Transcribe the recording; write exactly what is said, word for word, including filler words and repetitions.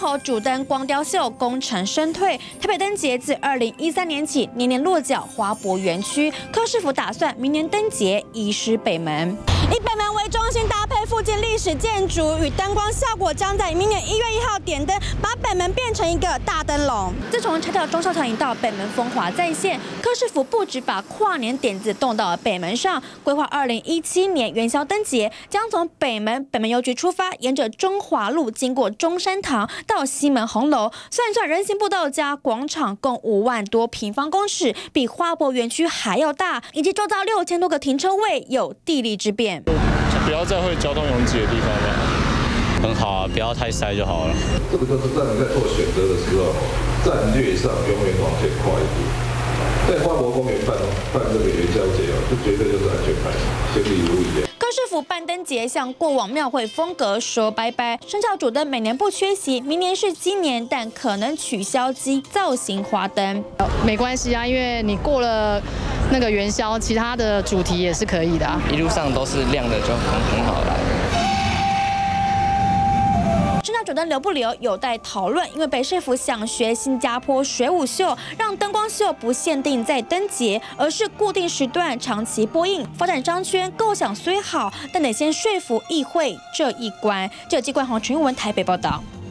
后，主灯光雕秀功成身退，台北灯节自二零一三年起年年落脚花博园区，柯市府打算明年灯节移师北门。 以北门为中心，搭配附近历史建筑与灯光效果，将在明年一月一号点灯，把北门变成一个大灯笼。自从拆掉忠孝桥引道，北门风华再现，柯市府不止把跨年点子动到了北门上，规划二零一七年元宵灯节将从北门北门邮局出发，沿着中华路经过中山堂到西门红楼，算一算人行步道加广场共五万多平方公尺，比花博园区还要大，以及周遭六千多个停车位，有地利之便。 就不要再会交通拥挤的地方了， 很好啊，不要太塞就好了。 这个就是在你在做选择的时候，战略上永远往前跨一步。在花博公园办办这个元宵节哦，这绝对就是安全牌，先例如一点。 柯市府办灯节向过往庙会风格说拜拜，生肖主灯每年不缺席，明年是今年，但可能取消机造型花灯。 没关系啊，因为你过了那个元宵，其他的主题也是可以的啊。 一路上都是亮的，就很很好了。 生肖主灯留不留有待讨论，因为北市府想学新加坡水舞秀，让灯光秀不限定在灯节，而是固定时段长期播映。发展商圈构想虽好，但得先说服议会这一关。这机关黄陈玉文台北报道。